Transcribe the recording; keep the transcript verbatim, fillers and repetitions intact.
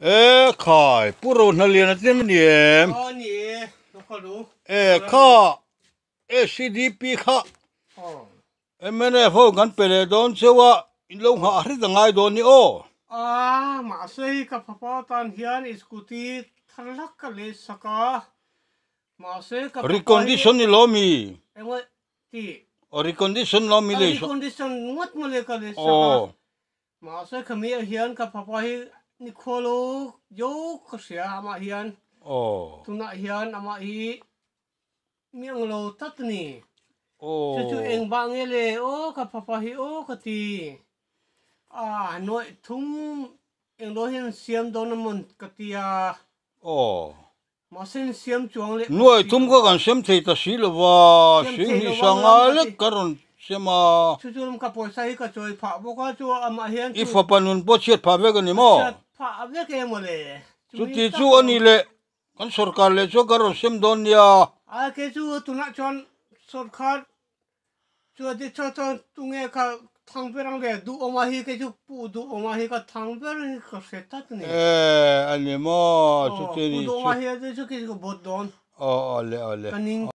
เอ๊ะข่ายผู้รู้นักเรียนนั่นเนี่ยอ๋อนี่ลูกเขาดูเอ๊ะข้าเอซีดีพีข้าอ๋อเอ๊ะไม่ได้พูดกันไปเลยโดนเชื่อว่าอินลงหาที่ต่างไงโดนนี่โอ้อ่ามาเสียกับพ่อตอนเฮียนสกูตี้ทะลักกันเลยสักมาเสียกับรีคอนดิชันนี่ล้อมีเอ็งว่าที่รีคอนดิชันล้อมีเลยรีคอนดิชันงดมาเลยกันเลยสักมาเสียขมิ้นเฮียนกับพ่อเฮียนิโคลโยกเสียอามาเฮียนโอ้ตุน่าเฮียนอามาฮีเมียงโลตัดนี่โอ้จู่ๆเองบางเอเลยโอ้กับพ่อเฮียโอ้กตีอ่าหน่วยทุ่มเองโดนเห็นเสียมโดนมันกตีอ่ะโอ้มาเส้นเสียมจวงเลยหน่วยทุ่มก็กันเสียมเทตสิลว่าสิ่งที่สังอาเล็กกันเสียมาจู่ๆมันกับปอยใส่กับจอยผ่าบอกว่าจู่อามาเฮียนอีฟ้าปนุนปวดเชียดผ่าเวกันนี่มั้งผ่าเวกเองหมดเลยจุดที่จู่อันนี้เลยกันสุรการเลยจู่กันเสียมโดนยาอ่าแค่จู่ตุน่าจวนสุรการจู่ที่จู่จู่ตุงเอกทางเปรังเลยดูออกมาฮีแค่จู่ปูดูออกมาฮีก็ทางเปรังก็เสร็จตัดนี่เอออันนี้มั้งจุดที่ปูนี่ดูออกมาฮีจู่จู่แค่จู่บดโดนอ๋ออ๋อเลยอ๋อเลย